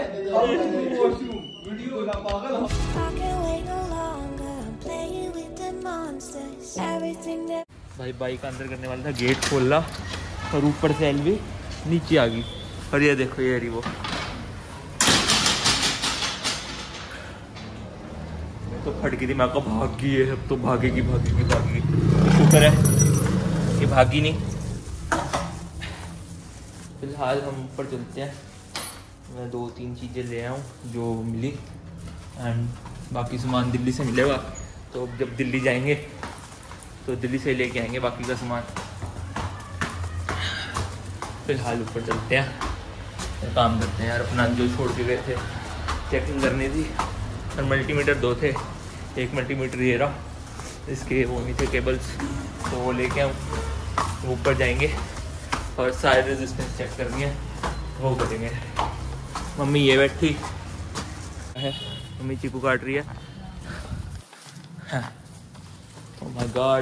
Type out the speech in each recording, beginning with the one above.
भाई बाइक अंदर करने वाला था, गेट खोला और ऊपर से एलवी नीचे आ गई। और ये देखो ये रही वो। तो फट गई थी, मैं को भाग गई है, अब तो भागेगी भागेगी भागेगी। तो शुक्र है ये भागी नहीं। फिलहाल हम ऊपर चलते हैं। मैं 2-3 चीज़ें ले आया हूँ जो मिली, एंड बाकी सामान दिल्ली से मिलेगा। तो जब दिल्ली जाएंगे तो दिल्ली से लेके आएंगे बाकी का सामान। फिलहाल ऊपर चलते हैं, काम करते हैं यार। अपना जो छोड़ के गए थे चेकिंग करनी थी, और मल्टीमीटर 2 थे। एक मल्टीमीटर ये रहा, इसके वो नहीं थे केबल्स, तो वो लेके हम ऊपर जाएंगे और सारे रेजिस्टेंस चेक करनी है, वो करेंगे। मम्मी ये बैठी है, मम्मी चीकू काट रही है। ओह माय गॉड,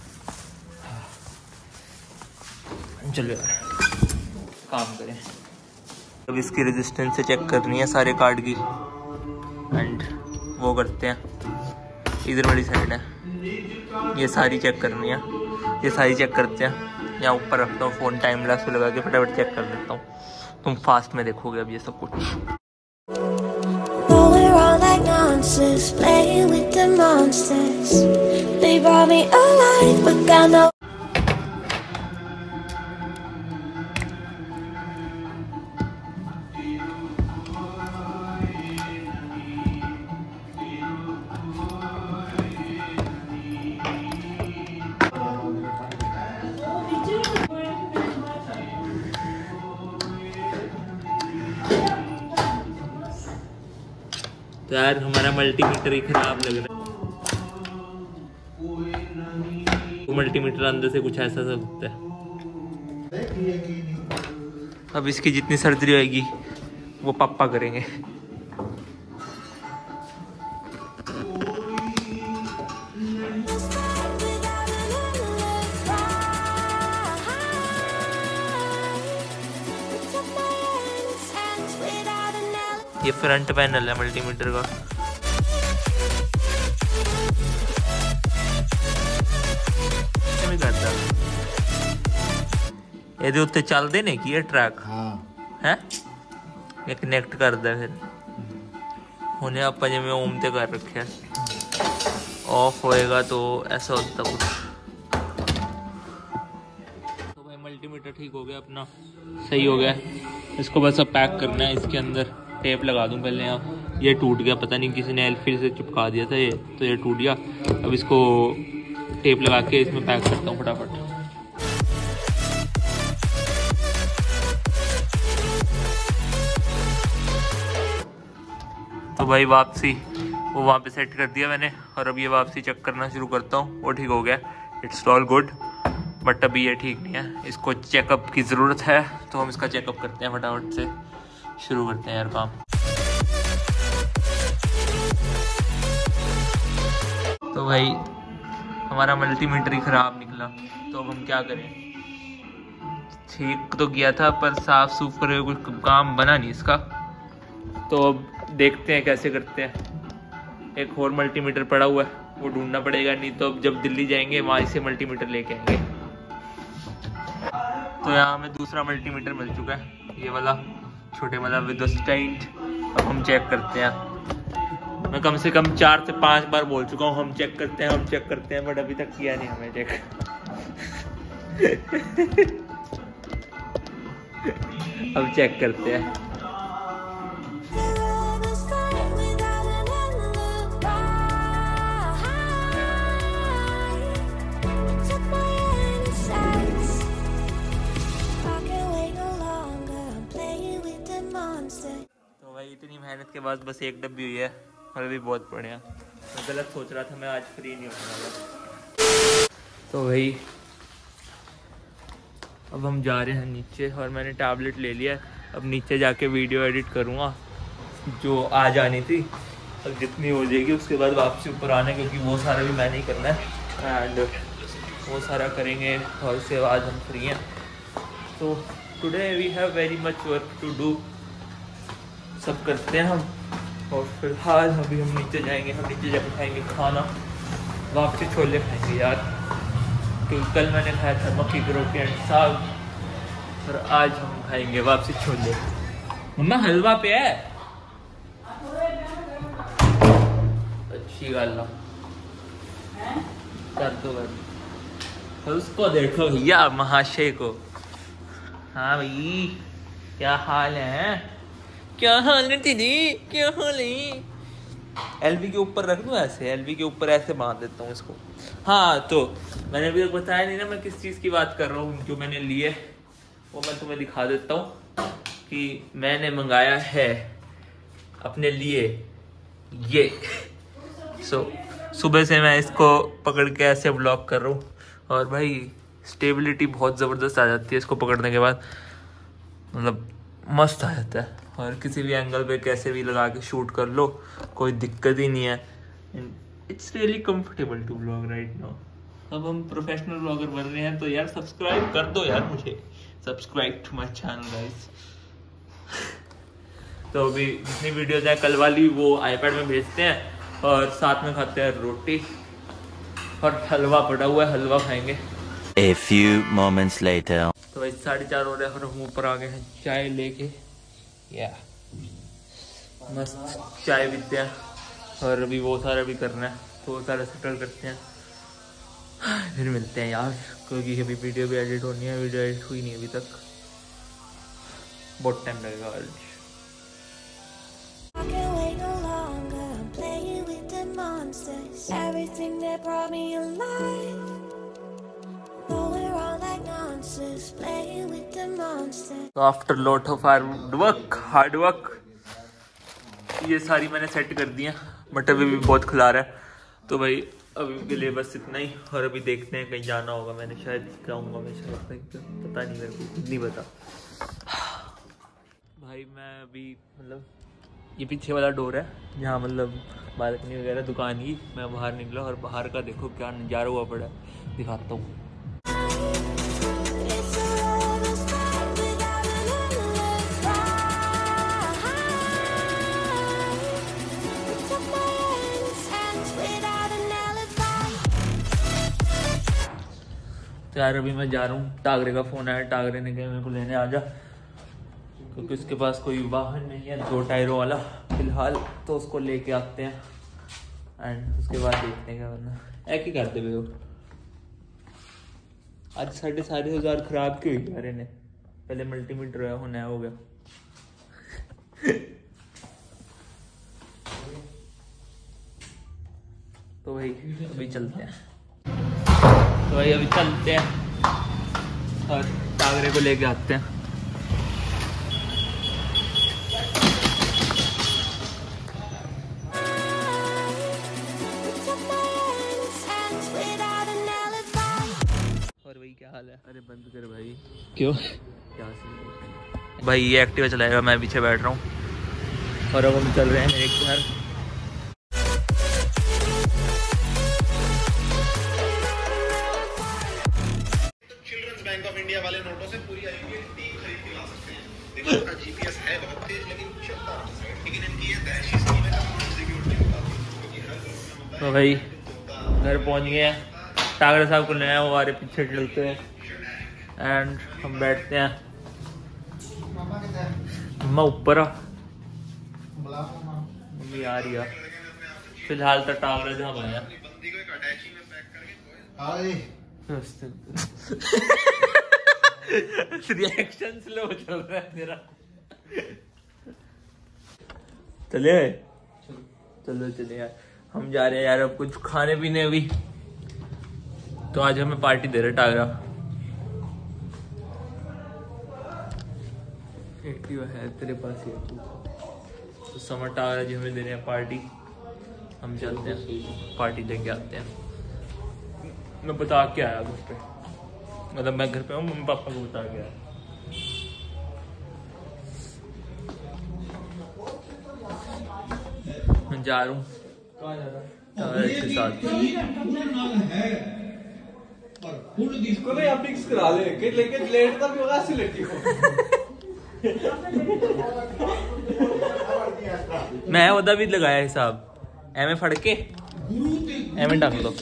चलो यार काम करें। अब इसकी रेजिस्टेंस से चेक करनी है सारे कार्ड की, एंड वो करते हैं। इधर वाली साइड है, ये सारी चेक करनी है, ये सारी चेक करते हैं। यहाँ ऊपर रखता हूँ फ़ोन, टाइम लैप्स लगा के फटाफट चेक कर देता हूँ। तुम फास्ट में देखोगे अब ये सब कुछ। तो यार हमारा मल्टीमीटर ही खराब लग रहा है। वो मल्टीमीटर अंदर से कुछ ऐसा सा दिखता है। अब इसकी जितनी सर्जरी होगी वो पापा करेंगे। ये फ्रंट पैनल है मल्टीमीटर का। ਇਹਦੇ ਉੱਤੇ ਚੱਲਦੇ ਨੇ ਕੀ ਇਹ ਟਰੈਕ? ਹੈ ਇਹ ਕਨੈਕਟ ਕਰਦਾ ਫਿਰ। ਹੁਣੇ ਆਪਾਂ ਜਿਵੇਂ ਓਮ ਤੇ ਕਰ ਰੱਖਿਆ, ऑफ होएगा तो ऐसा होता कुछ। तो भाई मल्टीमीटर ठीक हो गया अपना, सही हो गया। इसको बस अब पैक करना है। इसके अंदर टेप लगा दूं पहले। यहाँ ये टूट गया, पता नहीं किसी ने एल्फिल से चिपका दिया था ये, तो ये टूट गया। अब इसको टेप लगा के इसमें पैक करता हूँ फटाफट। तो भाई वापसी वो वहाँ पे सेट कर दिया मैंने, और अब ये वापसी चेक करना शुरू करता हूँ। वो ठीक हो गया, इट्स ऑल गुड। बट अभी ये ठीक नहीं है, इसको चेकअप की ज़रूरत है। तो हम इसका चेकअप करते हैं फटाफट से, शुरू करते हैं यार काम। तो भाई हमारा मल्टीमीटर ही ख़राब निकला, तो अब हम क्या करें। ठीक तो किया था पर साफ़ सूफ करके कुछ काम बना नहीं इसका। तो अब देखते हैं कैसे करते हैं। एक और मल्टीमीटर पड़ा हुआ है, वो ढूंढना पड़ेगा, नहीं तो अब जब दिल्ली जाएंगे वहाँ से मल्टीमीटर लेके आएंगे। तो यहाँ हमें दूसरा मल्टीमीटर मिल चुका है, ये वाला छोटे वाला विद स्टैंड। अब हम चेक करते हैं। मैं कम से कम 4 से 5 बार बोल चुका हूँ हम चेक करते हैं, हम चेक करते हैं, बट अभी तक किया नहीं हमें चेक। अब चेक करते हैं। तो भाई इतनी मेहनत के बाद बस एक डब्बी हुई है, और भी बहुत बढ़िया। मैं गलत सोच रहा था, मैं आज फ्री नहीं होने वाला। तो भाई अब हम जा रहे हैं नीचे, और मैंने टैबलेट ले लिया है। अब नीचे जाके वीडियो एडिट करूँगा जो आज आनी थी, अब जितनी हो जाएगी उसके बाद वापसी ऊपर आना है, क्योंकि वो सारा भी मैंने ही करना है, एंड वो सारा करेंगे और उसके बाद हम फ्री हैं। तो today we have very much work to do, सब करते हैं हम। और फिलहाल अभी हम नीचे जाएंगे, हम नीचे जाकर खाएंगे खाना, वापसी छोले खाएंगे यार, क्योंकि कल मैंने खाया था मक्की की रोटी एंड साग और आज हम खाएंगे वापसी छोले। मम्मा हलवा पे है, अच्छी गल कर दो तो उसको देखो भैया महाशय को। हाँ भाई क्या हाल है, क्या हाल है दीदी, क्या हाल है। एलवी के ऊपर रख दूं ऐसे, एलवी के ऊपर ऐसे बांध देता हूँ इसको। हाँ तो मैंने अभी तक बताया नहीं ना मैं किस चीज़ की बात कर रहा हूँ जो मैंने लिए, वो मैं तुम्हें दिखा देता हूँ कि मैंने मंगाया है अपने लिए ये। सुबह से मैं इसको पकड़ के ऐसे ब्लॉक कर रहा हूँ और भाई स्टेबिलिटी बहुत ज़बरदस्त आ जाती है इसको पकड़ने के बाद, मतलब मस्त आ जाता है। और किसी भी एंगल पे कैसे भी लगा के शूट कर लो, कोई दिक्कत ही नहीं है। It's really comfortable to blog right now. अब हम प्रोफेशनल ब्लॉगर बन रहे हैं तो यार सब्सक्राइब कर दो यार, मुझे subscribe to my channel guys. तो अभी जितनी वीडियोज हैं कल वाली वो आईपैड में भेजते हैं और साथ में खाते हैं रोटी और हलवा पड़ा हुआ है, हलवा खाएंगे। A few moments later. तो भाई 4:30 हो रहे हैं और हम ऊपर आ गए हैं चाय लेके, या मस्त चाय पीते हैं और अभी वो सारा भी करना है तो वो सारा सेटल करते हैं, फिर मिलते हैं यार, क्योंकि अभी वीडियो भी एडिट होनी है, वीडियो एडिट हुई नहीं अभी तक, बहुत टाइम लगेगा आज। तो after lot of hard work ये सारी मैंने सेट कर दी है, बट अभी भी बहुत खिला रहा है, तो भाई अभी के लिए बस इतना ही। और अभी देखते हैं कहीं जाना होगा, मैंने शायद जाऊंगा, मैं शायद पता नहीं, मेरे को नहीं पता भाई। मैं अभी मतलब ये पीछे वाला डोर है जहाँ मतलब बालकनी वगैरह दुकान की, मैं बाहर निकला और बाहर का देखो क्या नज़ारा हुआ पड़ा है, दिखाता हूँ। तो यार अभी मैं जा रहा हूँ, टागरे का फ़ोन आया, टागरे ने कहा मेरे को लेने आ जा, क्योंकि उसके पास कोई वाहन नहीं है 2 टायरों वाला फिलहाल, तो उसको लेके आते हैं एंड उसके बाद देखते हैं क्या करना। एक ही करते हुए आज 4,500 खराब क्यों हुई यार इन्हें, पहले मल्टीमीटर होना हो गया। तो भाई अभी चलते हैं, तो भाई अभी चलते हैं और टागरे को लेके आते हैं। और भाई क्या हाल है? अरे बंद कर भाई। क्यों? भाई ये एक्टिवा चलाएगा, मैं पीछे बैठ रहा हूँ और अब हम चल रहे हैं मेरे घर। बैंक ऑफ इंडिया वाले नोटों से पूरी आईडी खरीद के ला सकते हैं। देखो जीपीएस है बहुत तेज, लेकिन चलता है, लेकिन इनकी ये दहशत स्कीम है सिक्योरिटी होता है। तो भाई घर पहुंच गए हैं, टागरे साहब को नया वो हमारे पीछे चलते हैं एंड हम बैठते हैं। मम्मा ऊपर आ, मम्मी आ रही है। फिलहाल तो टागरा जहाँ बनाया रिएक्शन स्लो चल रहा है मेरा। चले चलो चले यार, हम जा रहे हैं यार अब कुछ खाने पीने। अभी तो आज हमें पार्टी दे रहे टागरा, एक्टिवा है तेरे पास ही, तो समर टागरा जी हमें दे रहे हैं पार्टी। हम चलते हैं पार्टी लेके आते हैं। मैं बता के आया घर पे, मतलब मैं घर पे हूँ, मम्मी पापा को बता के आया। मैं जा रहा हूँ के साथ। इसको ना यहाँ फिक्स करा ले, लेकिन लेट का भी होगा, सिलेक्टिव मैं ओदा भी लगाया हिसाब एवें फड़ के एवें ढंग लो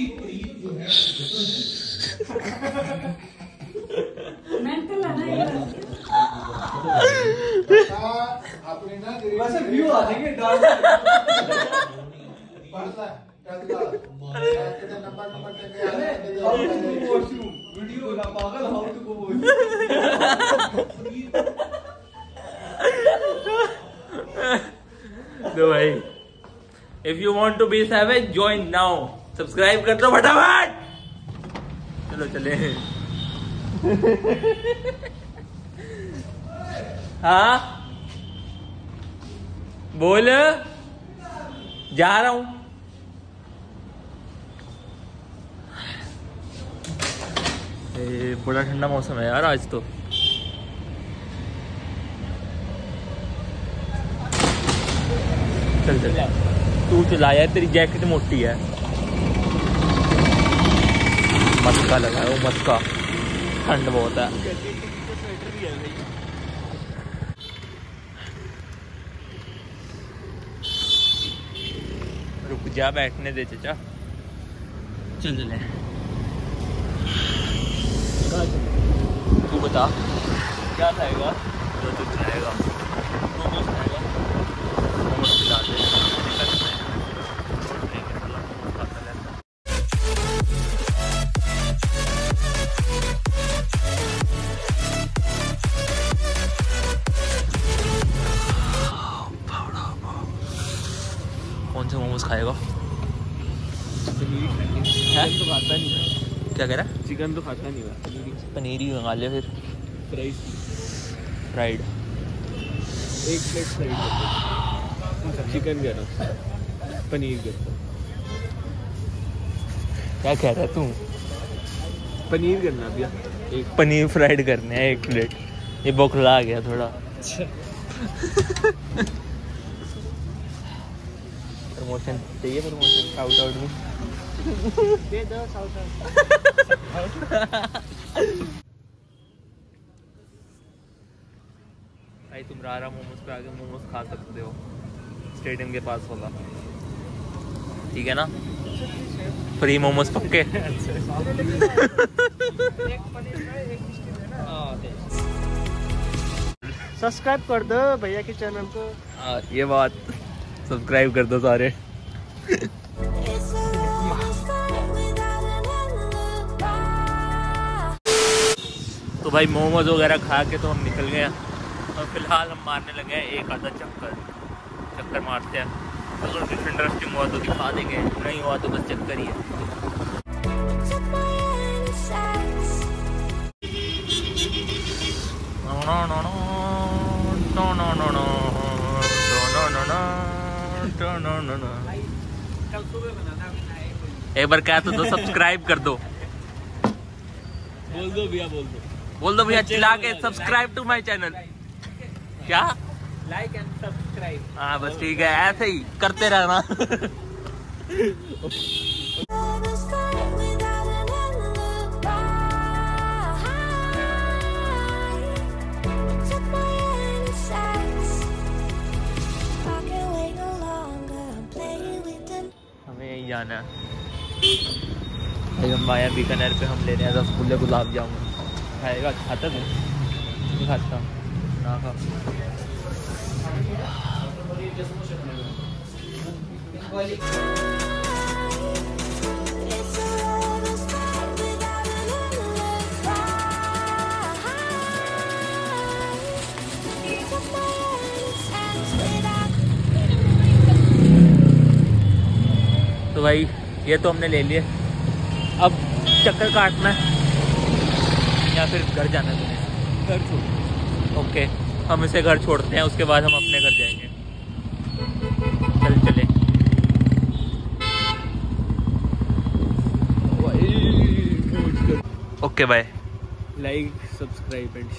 वैसे व्यू आ जाएंगे वीडियो ना पागल हाउ टू गो तो भाई if you want to be savage join now subscribe कर दो फटाफट चलो चले हाँ बोल जा रहा हूं बड़ा ठंडा मौसम है यार आज तो चल चल तू चला यार तेरी जैकेट मोटी है मटका लगा है वो मटका ठंड बहुत है रुक जा बैठने दे चाचा चल चले तू बता क्या खाएगा जो तू खाएगा मोमोज खाएगा मोमोज खिला दे कौन से मोमोज खाएगा चिकन तो खाता नहीं क्या कह रहा है चिकन तो खाता नहीं पनीर ही मंगा ले फिर फ्राइड एक प्लेट फ्राइड चिकन कह रहा पनीर करता क्या कह रहा है तू पनीर करना भैया एक पनीर फ्राइड करने हैं 1 प्लेट ये बौखला गया थोड़ा प्रमोशन चाहिए प्रमोशन शाउट आउट में दे दो शाउट भाई तुम रारा मोमोज पे आके मोमोज खा सकते हो स्टेडियम के पास होगा ठीक है ना फ्री मोमोज पक्के सब्सक्राइब कर दो भैया के चैनल को ये बात सब्सक्राइब कर दो सारे तो भाई मोमोज वगैरह खा के तो हम निकल गए और फिलहाल हम मारने लगे हैं एक आधा चक्कर मारते हैं अगर कुछ इंटरेस्टिंग हुआ तो दिखा देंगे नहीं हुआ तो बस चक्कर ही है एक बार क्या तो सब्सक्राइब कर दो बोल दो भैया बोल दो भैया चिल्ला के सब्सक्राइब टू माय चैनल क्या लाइक एंड सब्सक्राइब हाँ बस ठीक है ऐसे ही करते रहना हमें यहीं जाना है भाई हम आया बीकानेर पे हम ले रहे हैं रसगुल्ले गुलाब जामुन खाएगा खाता तू नहीं खाता ना खा तो भाई ये तो हमने ले लिए अब चक्कर काटना है या फिर घर जाना है तुम्हें घर छोड़ ओके हम इसे घर छोड़ते हैं उसके बाद हम अपने घर जाएंगे चल चले okay bye like subscribe and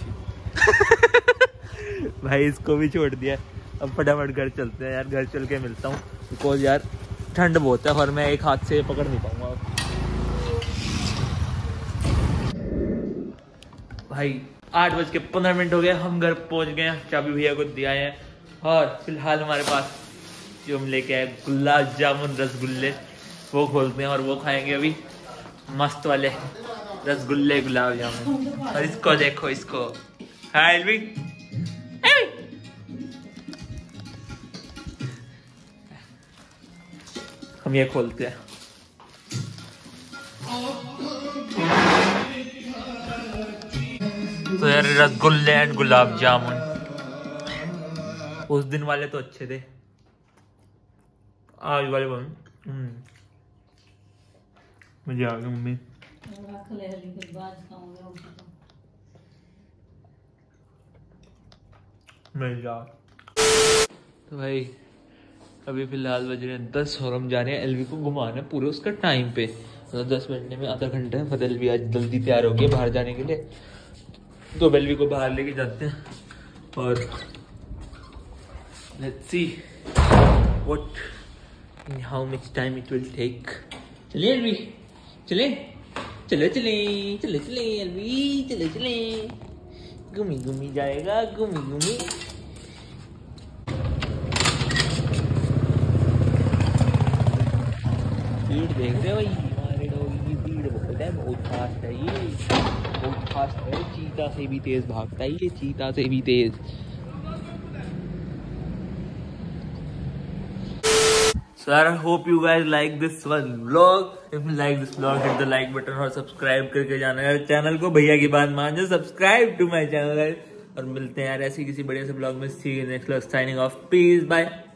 share भाई इसको भी छोड़ दिया अब फटाफट घर चलते हैं यार घर चल के मिलता हूँ बिकॉज यार ठंड बहुत है और मैं एक हाथ से पकड़ नहीं पाऊंगा भाई 8:15 हो गए हम घर पहुंच गए हैं चाबी भैया को दिया है और फिलहाल हमारे पास जो हम लेके आए गुलाब जामुन रसगुल्ले, वो खोलते हैं और वो खाएंगे अभी, मस्त वाले रसगुल्ले गुलाब जामुन। और इसको देखो, इसको हाय एल्वी, हम ये खोलते हैं। तो यार रसगुल्ले एंड गुलाब जामुन उस दिन वाले तो अच्छे थे, आज वाले मुझे आ गई मम्मी। तो भाई अभी फिलहाल बज रहे हैं 10 और हम जा रहे हैं एलवी को घुमाना पूरे उसका टाइम पे, मतलब 10 मिनट में आधा घंटा है। फतेल भी आज जल्दी तैयार हो गया बाहर जाने के लिए, तो एलवी को बाहर लेके जाते हैं और let's see what how much time it will take. चलिए एलवी, चले चले चले चले चले एलवी, चले चले, घूमी घूमी जाएगा, घूमी घूमी। भीड़ देख रहे हो भाई, हमारे डॉगी की भीड़ बहुत है, बहुत फास्ट है ये, बहुत फास्ट है, चीता से भी तेज भागता है ये, चीता से भी तेज। So I hope you guys like this one vlog. If you like this vlog, hit the like button और सब्सक्राइब करके जाना है चैनल को। भैया की बात मान जाओ, सब्सक्राइब टू माय चैनल। और मिलते हैं यार ऐसे किसी बढ़िया से ब्लॉग में। See you next vlog, signing off, peace, bye.